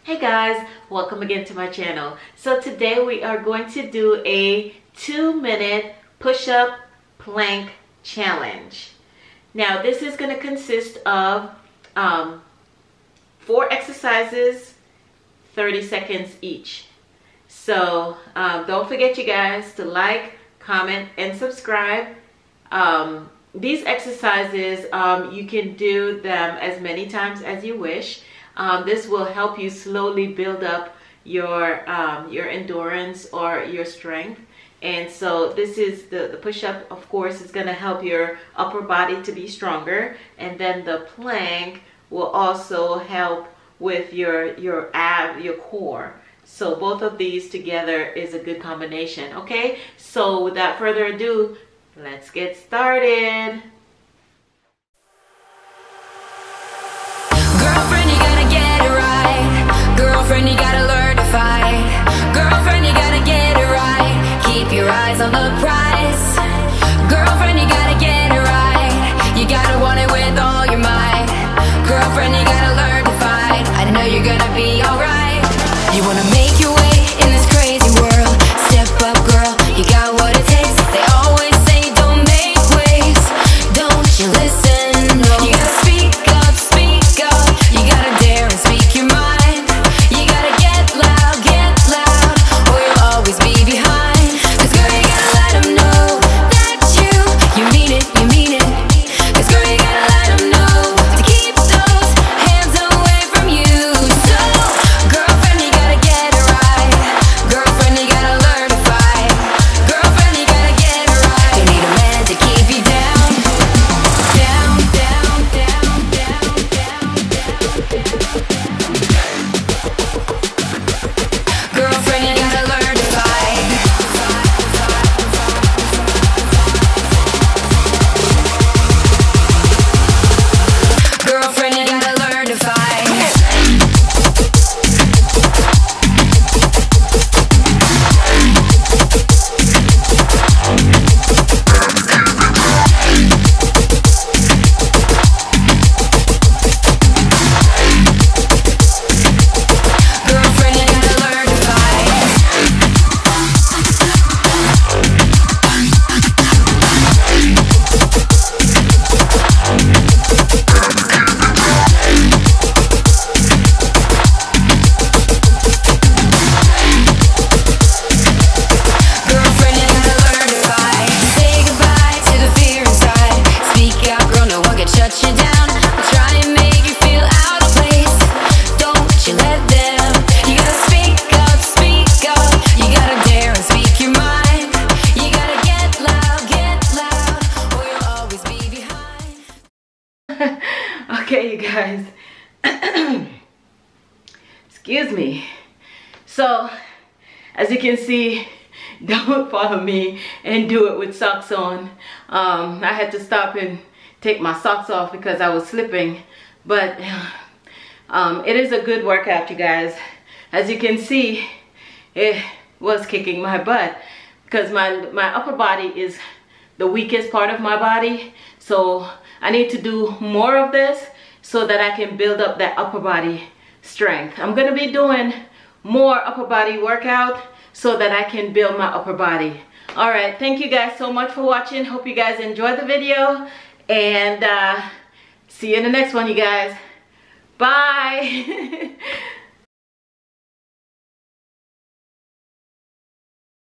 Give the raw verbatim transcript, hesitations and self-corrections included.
Hey guys, welcome again to my channel. So today we are going to do a two minute push-up plank challenge. Now this is going to consist of um, four exercises, thirty seconds each. So um, don't forget you guys to like, comment, and subscribe. Um, these exercises, um, you can do them as many times as you wish. Um, this will help you slowly build up your um, your endurance or your strength. And so this is the, the push-up, of course, is going to help your upper body to be stronger. And then the plank will also help with your, your ab, your core. So both of these together is a good combination, okay? So without further ado, let's get started. Girlfriend, you gotta get it right. Girlfriend, you gotta learn to fight. Girlfriend, you gotta get it right. Keep your eyes on the prize. Girlfriend, you gotta get it right. You gotta want it with all your might. Girlfriend, you gotta learn to fight. I know you're gonna be alright. You wanna make your way in this crazy world. Step up, girl, you got what it takes. They always say don't make waves. Don't you listen, no. You gotta speak up, speak up. You gotta dare and speak your mind. You gotta get loud, get loud, or you'll always be behind. Cause girl, you gotta let them know that you, you mean it, you mean it. Cause girl, you gotta let them know to keep those hands away from you. So, girlfriend, you gotta get it right. Girlfriend, you gotta learn to fight. Girlfriend, you gotta get it right. You need a man to keep you down. Down, down, down, down, down, Girlfriend, you gotta learn to fight. Girlfriend, you gotta learn to fight. Girlfriend, you gotta learn to fight. Girlfriend, you gotta learn to fight. Say goodbye to the fear inside. Speak out, girl, no one can shut you down. They'll try and make you feel out of place. Don't you let them. You gotta speak up, speak up. You gotta dare and speak your mind. You gotta get loud, get loud, or you'll always be behind. Okay, you guys. Excuse me. So, as you can see, don't follow me and do it with socks on. Um, I had to stop and take my socks off because I was slipping. But um, it is a good workout, you guys. As you can see, it was kicking my butt because my, my upper body is the weakest part of my body. So I need to do more of this so that I can build up that upper body strength. I'm gonna be doing more upper body workout so that I can build my upper body. All right, thank you guys so much for watching. Hope you guys enjoyed the video, and uh, see you in the next one, you guys. Bye.